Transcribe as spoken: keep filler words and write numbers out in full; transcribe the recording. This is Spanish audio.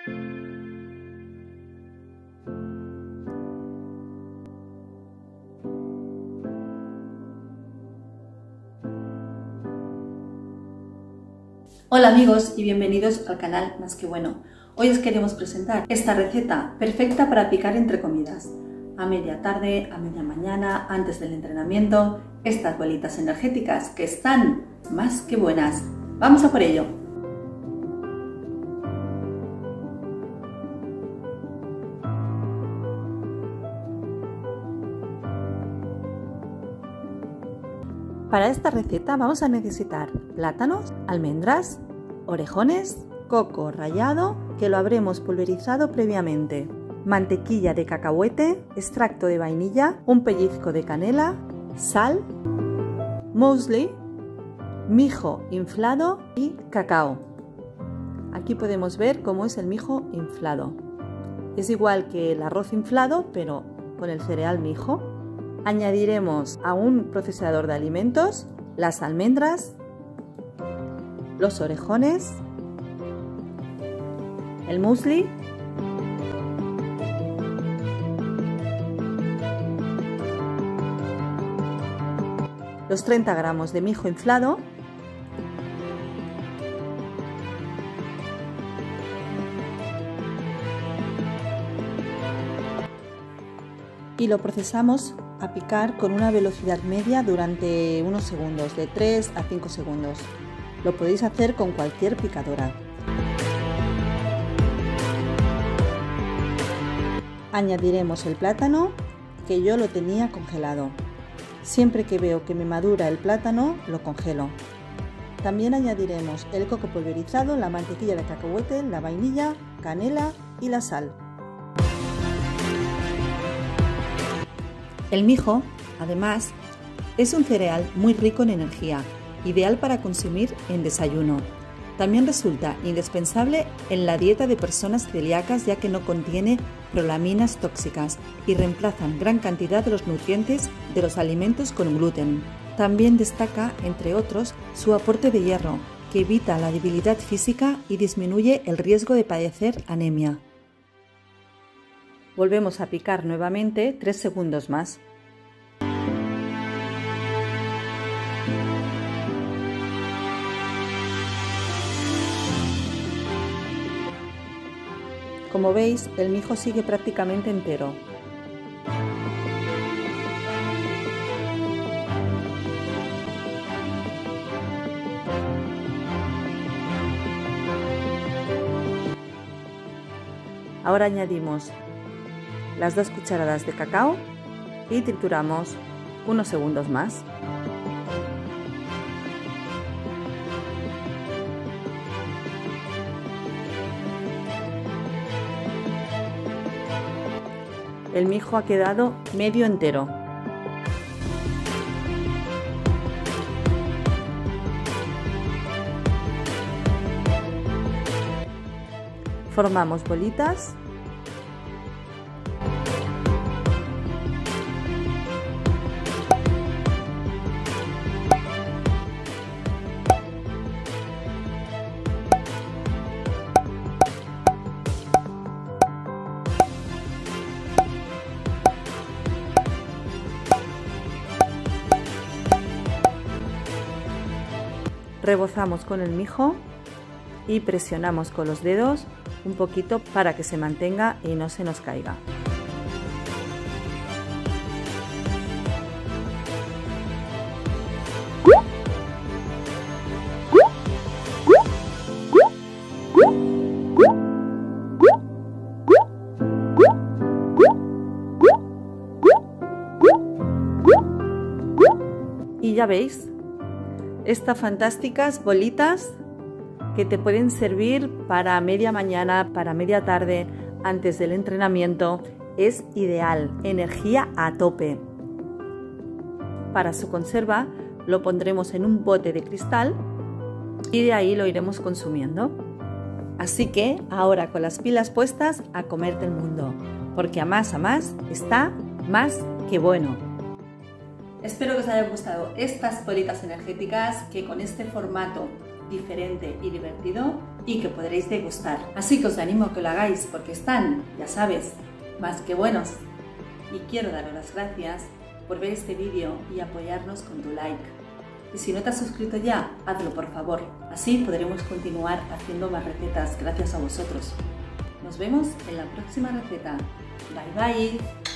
Hola amigos y bienvenidos al canal Más que Bueno. Hoy os queremos presentar esta receta perfecta para picar entre comidas. A media tarde, a media mañana, antes del entrenamiento, estas bolitas energéticas que están más que buenas. ¡Vamos a por ello! Para esta receta vamos a necesitar plátanos, almendras, orejones, coco rallado que lo habremos pulverizado previamente, mantequilla de cacahuete, extracto de vainilla, un pellizco de canela, sal, muesli, mijo inflado y cacao. Aquí podemos ver cómo es el mijo inflado. Es igual que el arroz inflado, pero con el cereal mijo. Añadiremos a un procesador de alimentos las almendras, los orejones, el muesli, los treinta gramos de mijo inflado, y lo procesamos a picar con una velocidad media durante unos segundos, de tres a cinco segundos. Lo podéis hacer con cualquier picadora. Añadiremos el plátano, que yo lo tenía congelado. Siempre que veo que me madura el plátano, lo congelo. También añadiremos el coco pulverizado, la mantequilla de cacahuete, la vainilla, canela y la sal. El mijo, además, es un cereal muy rico en energía, ideal para consumir en desayuno. También resulta indispensable en la dieta de personas celíacas ya que no contiene prolaminas tóxicas y reemplazan gran cantidad de los nutrientes de los alimentos con gluten. También destaca, entre otros, su aporte de hierro, que evita la debilidad física y disminuye el riesgo de padecer anemia. Volvemos a picar nuevamente tres segundos más. Como veis, el mijo sigue prácticamente entero. Ahora añadimos las dos cucharadas de cacao y trituramos unos segundos más. El mijo ha quedado medio entero. Formamos bolitas . Rebozamos con el mijo y presionamos con los dedos un poquito para que se mantenga y no se nos caiga. Y ya veis, estas fantásticas bolitas que te pueden servir para media mañana, para media tarde, antes del entrenamiento, es ideal, energía a tope. Para su conserva lo pondremos en un bote de cristal y de ahí lo iremos consumiendo. Así que ahora con las pilas puestas a comerte el mundo, porque a más a más está más que bueno. Espero que os haya gustado estas bolitas energéticas que con este formato diferente y divertido y que podréis degustar. Así que os animo a que lo hagáis porque están, ya sabes, más que buenos. Y quiero daros las gracias por ver este vídeo y apoyarnos con tu like. Y si no te has suscrito ya, hazlo por favor. Así podremos continuar haciendo más recetas gracias a vosotros. Nos vemos en la próxima receta. Bye bye.